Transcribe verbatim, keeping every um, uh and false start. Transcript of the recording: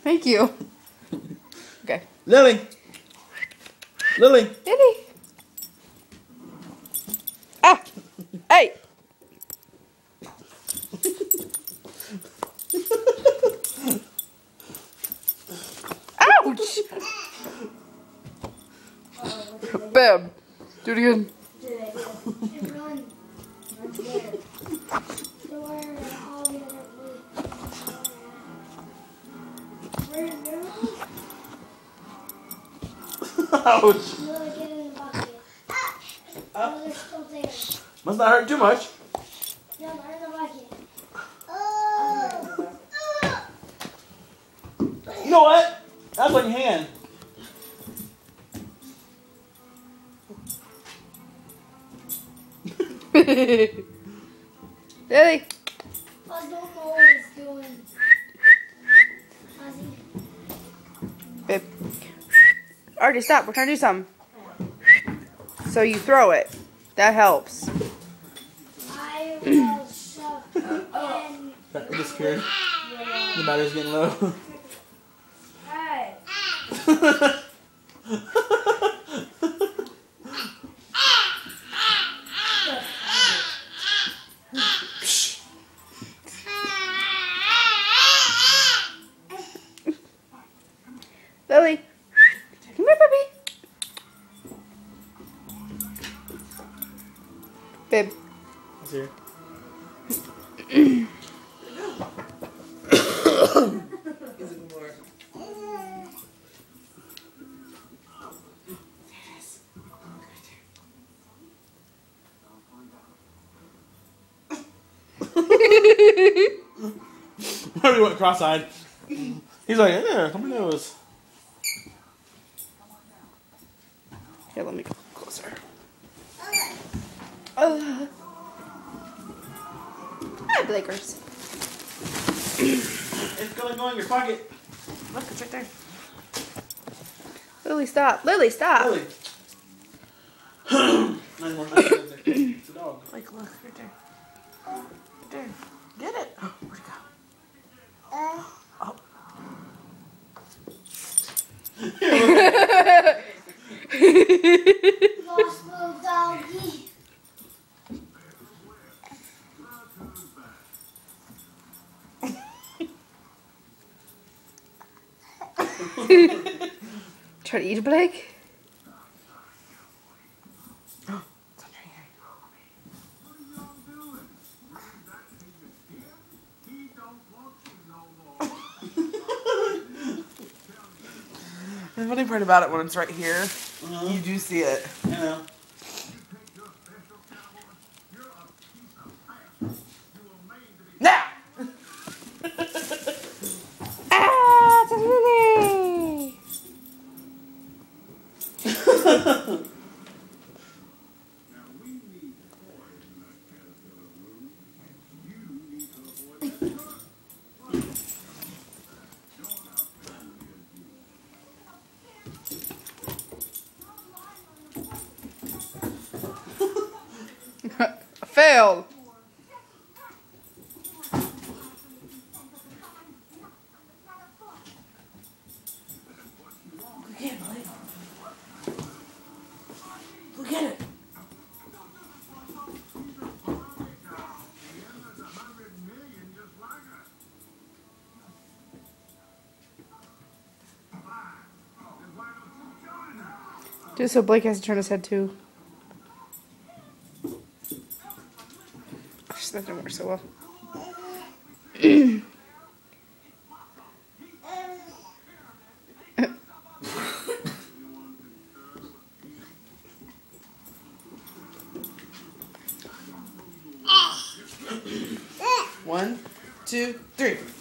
Thank you. Okay. Lily. Lily. Lily. Ah. Hey. Ouch. Bam. Do it again. Run. Run there. Ouch. Really get in the bucket. Ah! No, they're still there. Must not hurt too much. No, they're in the bucket. You know what? That's on your hand. Lily. I don't know what it's doing. Babe. Already stop. We're trying to do something. So you throw it. That helps. I will shove in. I'm just scared. The battery's getting low. Hey. Lily. Come here, puppy. Babe. It's here. He went cross-eyed. He's like, yeah, come on, nose. Here, let me go closer. Uh. Hi, Blakers. It's gonna go in your pocket. Look, it's right there. Lily, stop. Lily, stop. Lily. Nice one. It's a dog. Like, look, right there. Right there. Get it. Oh, where'd it go? Oh. Lost little doggy. Try to eat a Blake? The funny part about it, when it's right here, uh-huh. You do see it. I know. Now! Ah, it's a Lily! Failed. Look at it, Blake. Look at it. Just so Blake has to turn his head too. Gosh, that didn't work so well. One, two, three.